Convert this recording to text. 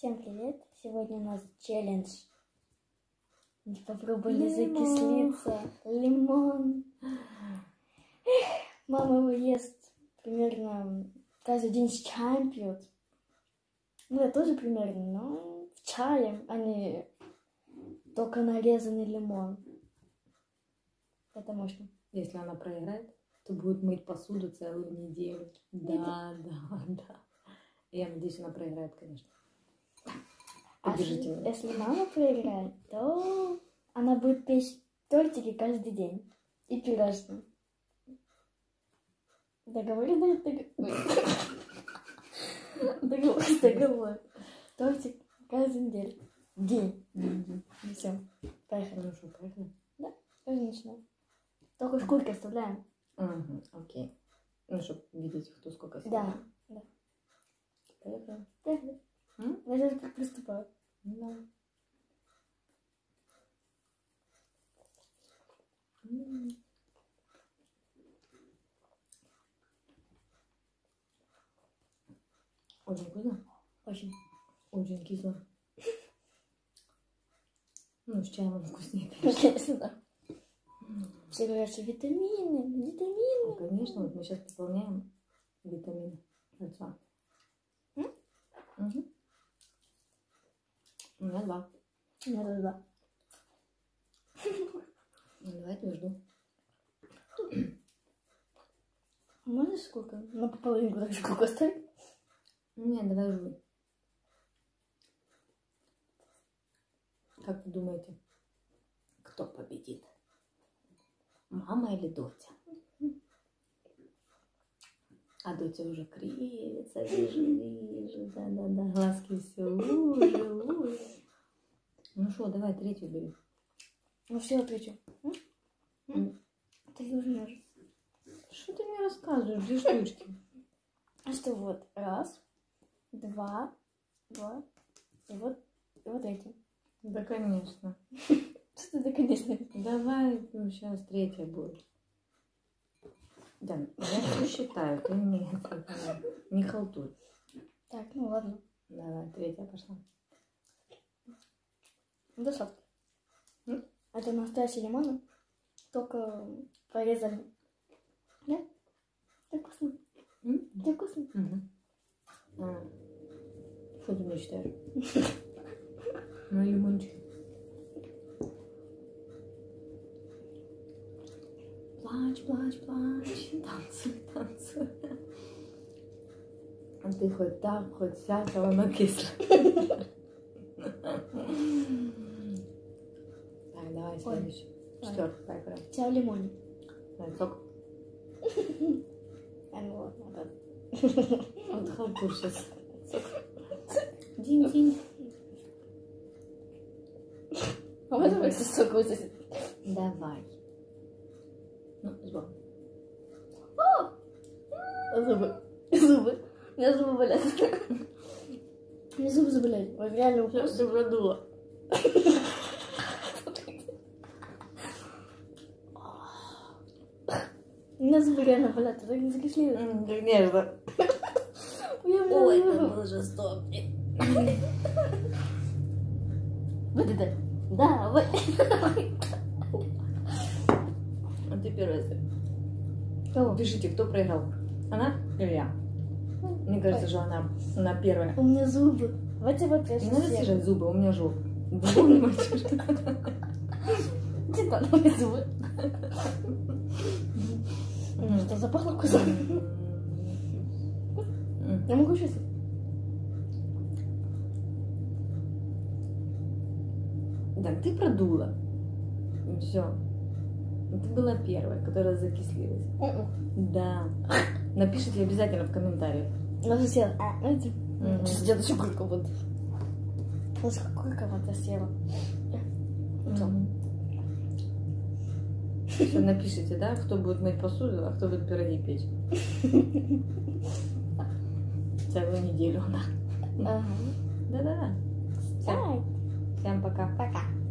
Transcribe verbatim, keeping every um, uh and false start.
Всем привет! Сегодня у нас челлендж. Попробуй не закислиться. Лимон. Эх, мама его ест примерно каждый день с чаем пьет. Ну, я тоже примерно, но с чаем, а не только нарезанный лимон. Это мощно. Если она проиграет, то будет мыть посуду целую неделю. Да, да, да. Я надеюсь, она проиграет, конечно. А Поддержите меня. если мама проиграет, то она будет печь тортики каждый день. И пирожные. Договорились? Договор, договор. Тортик каждый неделю. День. Все. Поехали. Ну что, поехали? Да, конечно. Только шкурки оставляем. Угу, окей. Ну, чтобы видеть, кто сколько съел. Да, да. Поехали. Поехали. М? Я сейчас как приступаю. Да. М. Очень вкусно. Очень. Очень кисло. Ну, с чаем он вкуснее. Конечно, да. Все говорят, что витамины, витамины. Ну, конечно, вот мы сейчас пополняем витамины рацион. М? Угу. У меня два. Да, да, да. Ну, давайте я жду. Можешь сколько? Ну, по половинку так сколько оставить? Нет, давай жуй. Как вы думаете, кто победит? Мама или Дотя? А Дотя уже кривится, вижу, вижу, да-да-да, глазки все уже, уже. Ну что, давай третью бери. Ну, все, отвечу. М. Ты уже можешь. Что ты мне рассказываешь, две штучки? А что вот, раз, два, два, и вот, и вот эти. Да, конечно. Что ты, конечно. Давай, ну, сейчас третья будет. Да, я все считаю, ты не, не халтуй. Так, ну ладно. Давай, третья пошла. Ну, сладко. М? Это настоящий лимон, только порезали. Да? Так вкусно. М? Так вкусно. Угу. А, что ты мечтаешь? Ну, лимончик. Плачь, плачь, плачь. Танцуй, танцуй. А ты хоть так, хоть сяк, а оно кисло. Так, давай следующий. Четвертый, поехали. Вся в лимоне. Давай, сок. А ну ладно, ладно. Вот халтур сейчас. Сок. Динь-динь. А можно просто сок высосать? Давай. Ну, сбор. Зубы. Зубы. У меня зубы болят. У меня зубы заболели. Вот реально укус. Ты продула. У меня зубы реально болят. Я так не закислила. Так нежно. Ой, это было жестоко. вот это. Да, вот. А ты первая. Кого? Пишите, кто проиграл. Она или я? Мне кажется, что она, она первая. У меня зубы. Вот и вот я Не надо сейчас съем. стирать зубы, у меня жопа. Зубы не мочишь. Типа, ну и зубы. Ну что, запахло вкусно? Я могу чувствовать. Да, ты продула. Все. Ты была первая, которая закислилась. Да. Напишите обязательно в комментариях. Ну, съела. А, знаете? Мгм. Сейчас делаю еще кульку буду. Вот сколько вот я съела. Все, напишите, да, кто будет мыть посуду, а кто будет пироги печь. Целую неделю, да. Ага. Да-да-да. Давай. Всем пока. Пока.